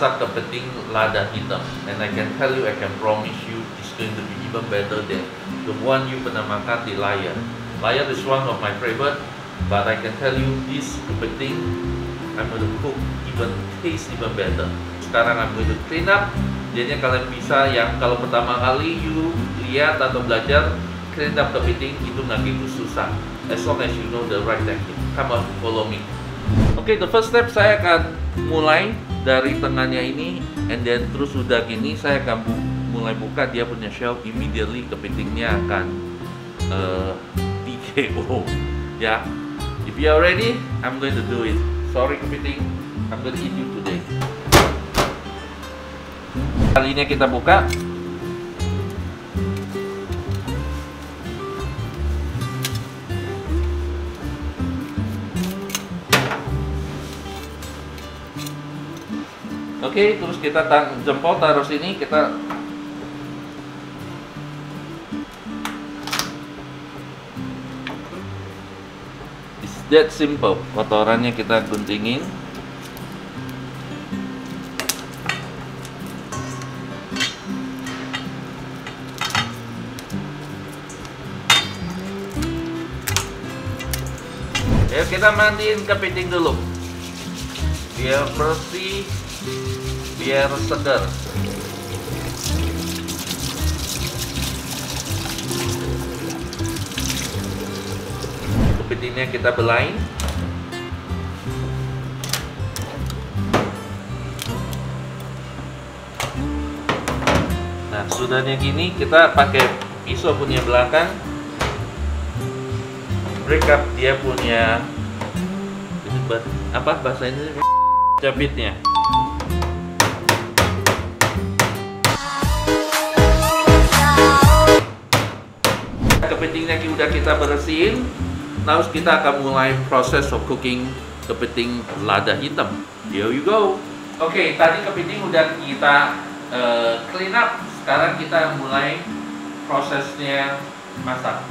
masak kepiting lada hitam. And I can tell you, I can promise you, it's going to be even better than the one you pernah makan di Layar. Layar is one of my favorite, but I can tell you this kepiting I'm going to cook taste even better. Sekarang I'm going to clean up. Jadinya kalian bisa, yang kalau pertama kali you lihat atau belajar clean up kepiting itu nggak gitu susah. As long as you know the right technique. Come on, follow me. Oke, the first step saya akan mulai dari tengahnya ini, and then terus udah gini saya akan mulai buka dia punya shell. Immediately kepitingnya akan TKO ya. If you are ready, I'm going to do it. Sorry kepiting, I'm going to eat you today. Kali ini kita buka. Oke, terus kita jempol taruh sini, kita it's that simple. Kotorannya kita guntingin. Ayo kita mandiin kepiting dulu biar bersih, biar segar. Kepitingnya kita belain. Nah, sudahnya gini kita pakai pisau punya belakang, break up dia punya apa bahasa ini, cabitnya. Kepitingnya udah kita bersihin. Now kita akan mulai proses of cooking kepiting lada hitam. Here you go. Oke, tadi kepiting udah kita clean up. Sekarang kita mulai prosesnya masak.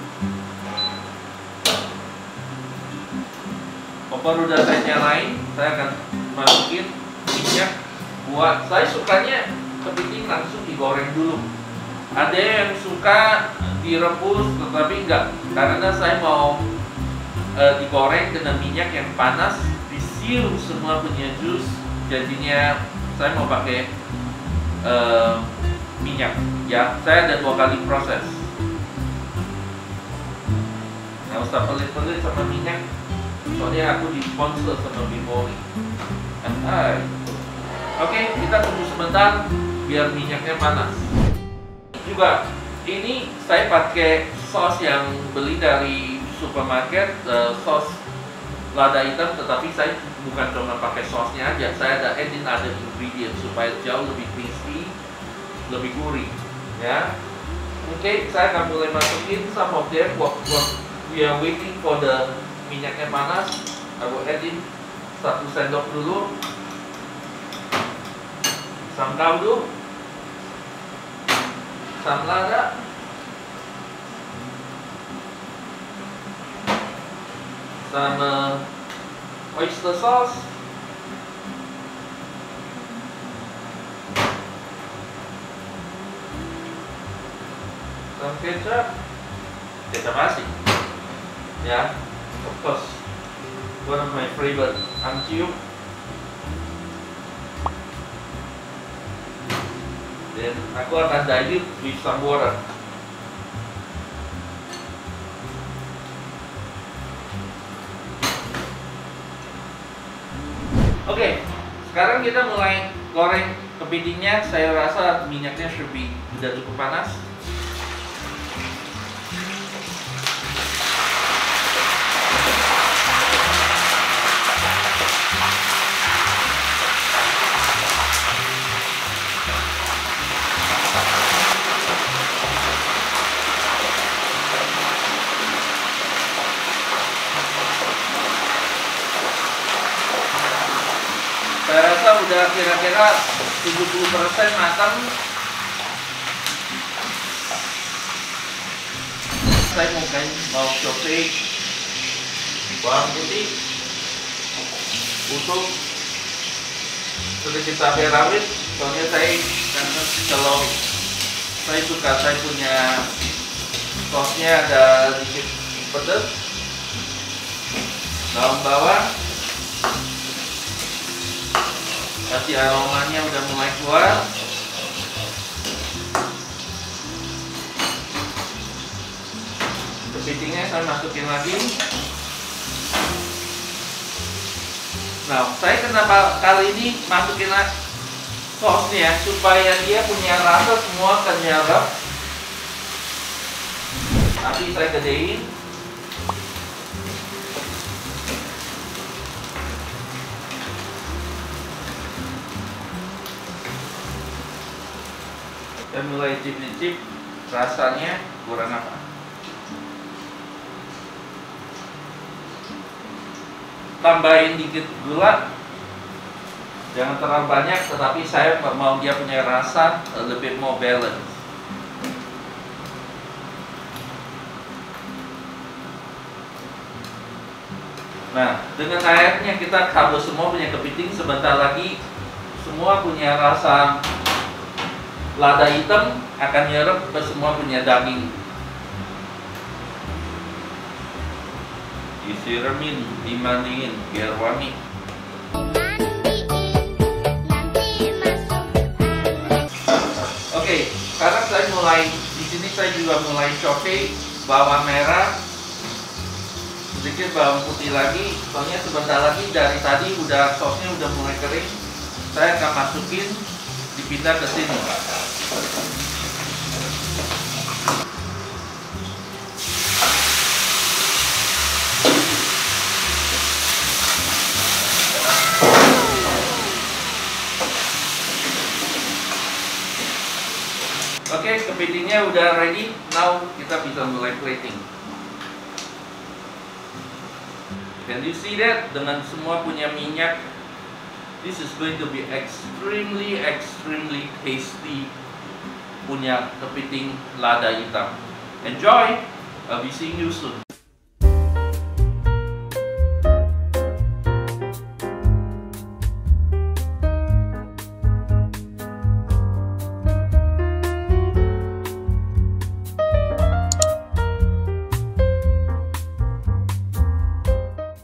Kompor udah saya nyalain. Saya akan masukin minyak. Saya sukanya kepiting langsung digoreng dulu. Ada yang suka direbus, tetapi enggak, karena saya mau digoreng dengan minyak yang panas, disiu semua punya jus. Jadinya saya mau pakai minyak ya. Saya ada 2 kali proses, nggak usah pelit-pelit sama minyak, soalnya aku disponsor sama Bimori. Oke, kita tunggu sebentar biar minyaknya panas. Juga ini saya pakai sos yang beli dari supermarket, sos lada hitam, tetapi saya bukan cuma pakai sosnya aja, saya ada add in other ingredient supaya jauh lebih crispy, lebih gurih ya. Oke, saya akan mulai masukin some of them. We are waiting for the minyaknya panas. I will add in 1 sendok dulu asam kaldu, asam lada, sama oyster sauce, sama kecap asin ya, of course one of my favorite, anciuk. Dan aku akan dilute with some water. Oke, sekarang kita mulai goreng kepitingnya. Saya rasa minyaknya sudah cukup panas. Saya rasa udah kira-kira 70% matang. Saya mungkin mau saute bawang putih utuh, sedikit cabai rawit. Soalnya kalau saya suka, saya punya sosnya ada sedikit pedas. Daun bawang, kasih aromanya udah mulai keluar. Kepitingnya saya masukin lagi. Nah, saya kenapa kali ini masukin sosnya supaya dia punya rasa semua kenyerap. Tapi saya gedein. Dan mulai cip-cip rasanya kurang apa. Tambahin dikit gula, jangan terlalu banyak, tetapi saya mau dia punya rasa lebih more balance. Nah, dengan airnya kita kabur semua punya kepiting. Sebentar lagi semua punya rasa lada hitam akan nyerap ke semua punya daging. Disiramin, dimandiin biar wangi. Oke, sekarang saya mulai di sini, saya juga mulai saute bawang merah, sedikit bawang putih lagi. Soalnya sebentar lagi dari tadi udah sosnya udah mulai kering, saya akan masukin, dipindah ke sini. Oke, kepitingnya udah ready. Now kita bisa mulai plating. Can you see that? Dengan semua punya minyak, this is going to be extremely tasty punya kepiting lada hitam. Enjoy! I'll be seeing you soon.